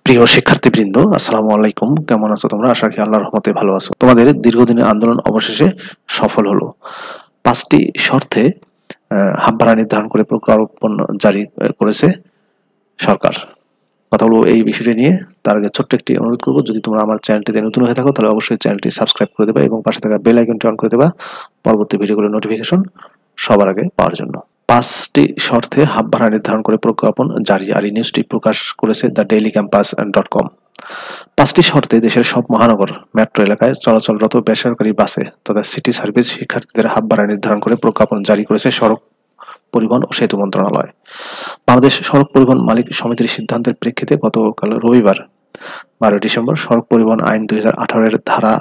প্রিয় শিক্ষার্থীবৃন্দ, আসসালামু আলাইকুম। কেমন আছো তোমরা? আশা করি আল্লাহর রহমতে ভালো আছো। তোমাদের দীর্ঘদিনের আন্দোলন অবশেষে সফল হলো। 5টি শর্তে হাত ভাড়া নির্ধারণ করে প্রজ্ঞাপন জারি করেছে সরকার। কথা বলবো এই বিষয়টি নিয়ে। তার আগে ছোট্ট একটি অনুরোধ করবো, যদি তোমরা আমার চ্যানেলটিতে নতুন হয়ে থাকো তাহলে অবশ্যই চ্যানেলটি সাবস্ক্রাইব করে দেবে এবং পাশে থাকা বেল আইকনটি অন করে দেবা পরবর্তী ভিডিওগুলোর নোটিফিকেশন সবার আগে পাওয়ার জন্য। 5টি শর্তে হাত ভাড়া নির্ধারণ করে প্রজ্ঞাপন জারি। আর এই নিউজটি প্রকাশ করেছে thedailycampus.com। 5টি শর্তে দেশের সব মহানগর, মেট্রো এলাকায় চলাচলরত বেসরকারি বাসে তথা সিটি সার্ভিস শিক্ষার্থীদের হাত ভাড়া নির্ধারণ করে প্রজ্ঞাপন জারি করেছে সড়ক পরিবহন ও সেতু মন্ত্রণালয়। বাংলাদেশ সড়ক পরিবহন মালিক সমিতির সিদ্ধান্তের প্রেক্ষিতে গতকাল রবিবার 12 ডিসেম্বর সড়ক পরিবহন আইন 2018 এর ধারা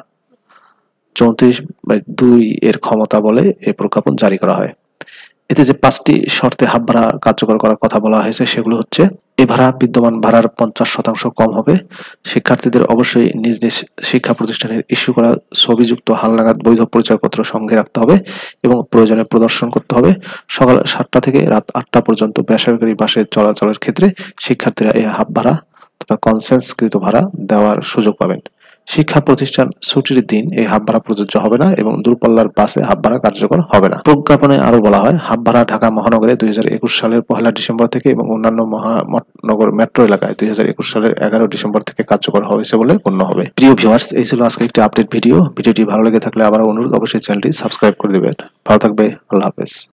34/2 এর ক্ষমতা বলে এই প্রজ্ঞাপন জারি করা হয়। এতে যে 5টি শর্তে হাত ভাড়া কার্যকর করার কথা বলা হয়েছে সেগুলো হচ্ছে: এ ভাড়া বিদ্যমান ভাড়ার 50% কম হবে। শিক্ষার্থীদের অবশ্যই নিজ নিজ শিক্ষা প্রতিষ্ঠানের ইস্যু করা ছবিযুক্ত হালনাগাদ বৈধ পরিচয়পত্র সঙ্গে রাখতে হবে এবং প্রয়োজনে প্রদর্শন করতে হবে। সকাল 7টা থেকে রাত 8টা পর্যন্ত বেসরকারি বাসে চলাচলের ক্ষেত্রে শিক্ষার্থীরা এই হাত ভাড়া তথা কনসেন্সকৃত ভাড়া দেওয়ার সুযোগ পাবেন। শিক্ষা প্রতিষ্ঠান ছুটির দিন এই হাত ভাড়া প্রযোজ্য হবে না এবং দূরপাল্লার বাসে হাত ভাড়া কার্যকর হবে না। প্রজ্ঞাপনে আরো বলা হয়, হাত ভাড়া ঢাকা মহানগরে 2021 সালের 1 ডিসেম্বর থেকে এবং অন্যান্য মহানগর মেট্রো এলাকায় 2021 সালের 11 ডিসেম্বর থেকে কার্যকর হয়েছে বলে গণ্য হবে। প্রিয় ভিউয়ার্স, এই ছিল আজকে একটি আপডেট ভিডিও। ভিডিওটি ভালো লেগে থাকলে আবার অনুরোধ, অবশ্যই চ্যানেলটি সাবস্ক্রাইব করে দিবেন। ভালো থাকবে। আল্লাহ হাফেজ।